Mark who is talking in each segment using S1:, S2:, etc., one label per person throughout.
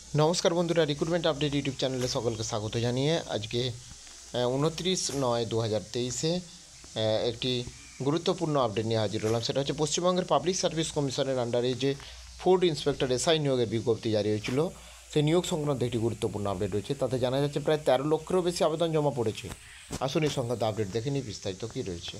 S1: নমস্কার বন্ধুরা, recruitment update YouTube চ্যানেলে সকলকে স্বাগত জানিয়ে আজকে 29/9/2023 একটি গুরুত্বপূর্ণ আপডেট নিয়ে হাজির হলাম। সেটা হচ্ছে পশ্চিমবঙ্গের পাবলিক সার্ভিস কমিশনের আন্ডারে যে ফুড ইন্সপেক্টর এসআই নিয়োগের বিজ্ঞপ্তি জারি হয়েছিল, সেই নিয়োগ সংক্রান্ত একটি গুরুত্বপূর্ণ আপডেট রয়েছে। তাতে জানা যাচ্ছে প্রায় 13 লক্ষেরও বেশি আবেদন জমা পড়েছে। আসুন এই সংক্রান্ত আপডেট দেখে নিই বিস্তারিত কী রয়েছে।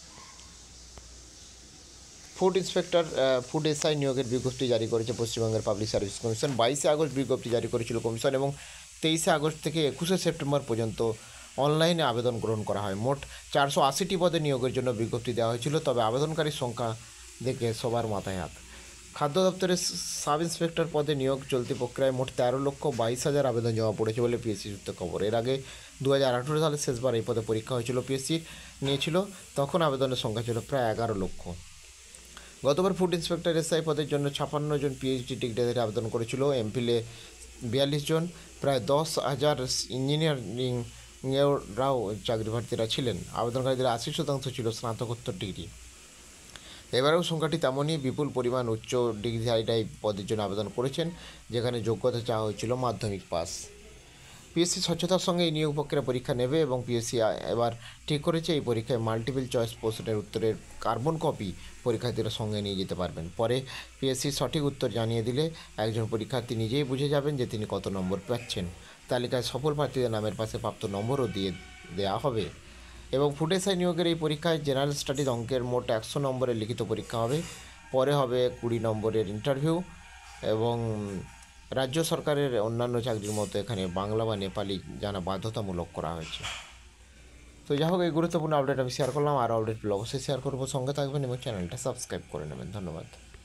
S1: ফুড ইন্সপেক্টর ফুড এসআই নিয়োগের বিজ্ঞপ্তি জারি করেছে পশ্চিমবঙ্গের পাবলিক সার্ভিস কমিশন। 22 আগস্ট বিজ্ঞপ্তি জারি করেছিল কমিশন এবং 23 আগস্ট থেকে 21 সেপ্টেম্বর পর্যন্ত অনলাইনে আবেদন গ্রহণ করা হয়। মোট 480টি পদে নিয়োগের জন্য বিজ্ঞপ্তি দেওয়া হয়েছিল। তবে আবেদনকারীর সংখ্যা দেখে সবার মাথায় হাত। খাদ্য দপ্তরের সাব ইন্সপেক্টর পদে নিয়োগ চলতি প্রক্রিয়ায় মোট 13,22,000 আবেদন জমা পড়েছে বলে পিএসসি সূত্রে খবর। এর আগে 2018 সালে শেষবার এই পদে পরীক্ষা হয়েছিল। পিএসসি নিয়েছিল, তখন আবেদনের সংখ্যা ছিল প্রায় 11 লক্ষ। গতবার ফুড ইন্সপেক্টর এসআই পদের জন্য 56 জন পিএইচডি ডিগ্রিধারী আবেদন করেছিল। এমফিলে 42 জন, প্রায় 10,000 ইঞ্জিনিয়ারিংরাও চাকরি প্রার্থীরা ছিলেন। আবেদনকারীদের 80% ছিল স্নাতকোত্তর ডিগ্রি। এবারেও সংখ্যাটি তেমনই, বিপুল পরিমাণ উচ্চ ডিগ্রিধারীরা এই পদের জন্য আবেদন করেছেন, যেখানে যোগ্যতা চাওয়া হয়েছিল মাধ্যমিক পাস। পিএসসি স্বচ্ছতার সঙ্গে এই নিয়োগ প্রক্রিয়া পরীক্ষা নেবে এবং পিএসসি এবার ঠিক করেছে এই পরীক্ষায় মাল্টিপল চয়েস প্রশ্নের উত্তরের কার্বন কপি পরীক্ষার্থীরা সঙ্গে নিয়ে যেতে পারবেন। পরে পিএসসি সঠিক উত্তর জানিয়ে দিলে একজন পরীক্ষার্থী নিজেই বুঝে যাবেন যে তিনি কত নম্বর পাচ্ছেন। তালিকায় সফল প্রার্থীদের নামের পাশে প্রাপ্ত নম্বরও দিয়ে দেওয়া হবে। এবং ফুড এসআই নিয়োগের এই পরীক্ষায় জেনারেল স্টাডিজ অঙ্কের মোট 100 নম্বরের লিখিত পরীক্ষা হবে। পরে হবে 20 নম্বরের ইন্টারভিউ এবং রাজ্য সরকারের অন্যান্য চাকরির মতো এখানে বাংলা বা নেপালি জানা বাধ্যতামূলক করা হয়েছে। তো যাই হোক, এই গুরুত্বপূর্ণ আপডেট আমি শেয়ার করলাম। আরও আপডেট অবশ্যই শেয়ার করবো, সঙ্গে থাকবেন এবং চ্যানেলটা সাবস্ক্রাইব করে নেবেন। ধন্যবাদ।